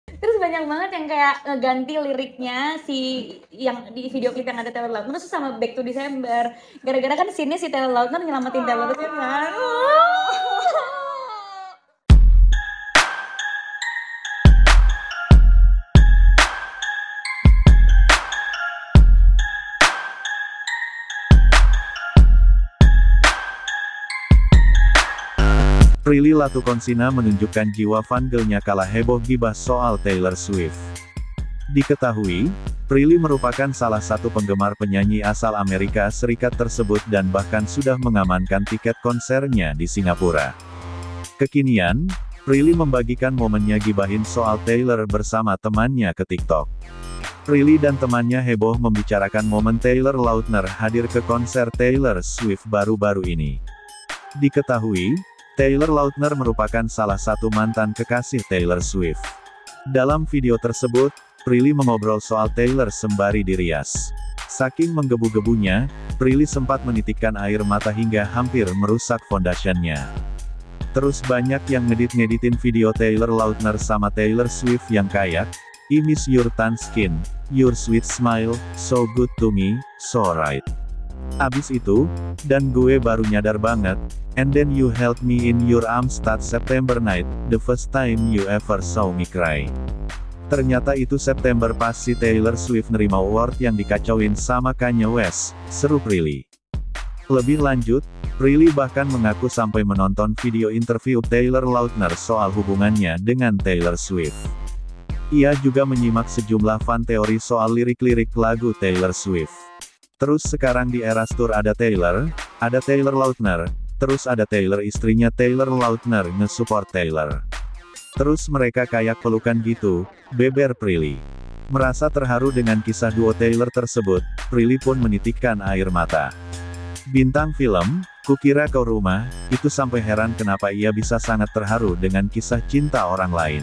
Terus banyak banget yang kayak ngeganti liriknya si yang di video klip yang ada Taylor Lautner terus sama Back to December. Gara-gara kan scene-nya si Taylor Lautner nyelamatin Taylor Swift kan. Prilly Latuconsina menunjukkan jiwa fangirlnya kala heboh gibah soal Taylor Swift. Diketahui, Prilly merupakan salah satu penggemar penyanyi asal Amerika Serikat tersebut dan bahkan sudah mengamankan tiket konsernya di Singapura. Kekinian, Prilly membagikan momennya gibahin soal Taylor bersama temannya ke TikTok. Prilly dan temannya heboh membicarakan momen Taylor Lautner hadir ke konser Taylor Swift baru-baru ini. Diketahui, Taylor Lautner merupakan salah satu mantan kekasih Taylor Swift. Dalam video tersebut, Prilly mengobrol soal Taylor sembari dirias. Saking menggebu-gebunya, Prilly sempat menitikkan air mata hingga hampir merusak foundationnya. Terus banyak yang ngedit-ngeditin video Taylor Lautner sama Taylor Swift yang kayak, I miss your tan skin, your sweet smile, so good to me, so right. Abis itu, dan gue baru nyadar banget, and then you held me in your arms that September night, the first time you ever saw me cry. Ternyata itu September pas si Taylor Swift nerima award yang dikacauin sama Kanye West, seru Prilly. Lebih lanjut, Prilly bahkan mengaku sampai menonton video interview Taylor Lautner soal hubungannya dengan Taylor Swift. Ia juga menyimak sejumlah fan teori soal lirik-lirik lagu Taylor Swift. Terus sekarang di Eras Tour ada Taylor Lautner, terus ada Taylor istrinya Taylor Lautner nge-support Taylor. Terus mereka kayak pelukan gitu, beber Prilly. Merasa terharu dengan kisah duo Taylor tersebut, Prilly pun menitikkan air mata. Bintang film, Kukira Kau Rumah, itu sampai heran kenapa ia bisa sangat terharu dengan kisah cinta orang lain.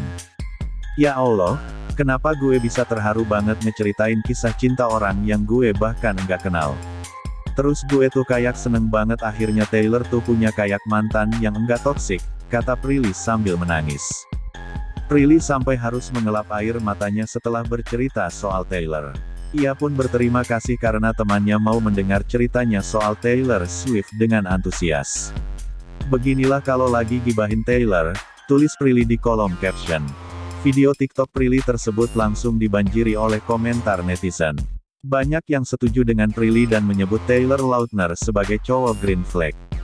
Ya Allah, kenapa gue bisa terharu banget ngeceritain kisah cinta orang yang gue bahkan enggak kenal. Terus gue tuh kayak seneng banget akhirnya Taylor tuh punya kayak mantan yang enggak toksik, kata Prilly sambil menangis. Prilly sampai harus mengelap air matanya setelah bercerita soal Taylor. Ia pun berterima kasih karena temannya mau mendengar ceritanya soal Taylor Swift dengan antusias. Beginilah kalau lagi gibahin Taylor, tulis Prilly di kolom caption. Video TikTok Prilly tersebut langsung dibanjiri oleh komentar netizen. Banyak yang setuju dengan Prilly dan menyebut Taylor Lautner sebagai cowok green flag.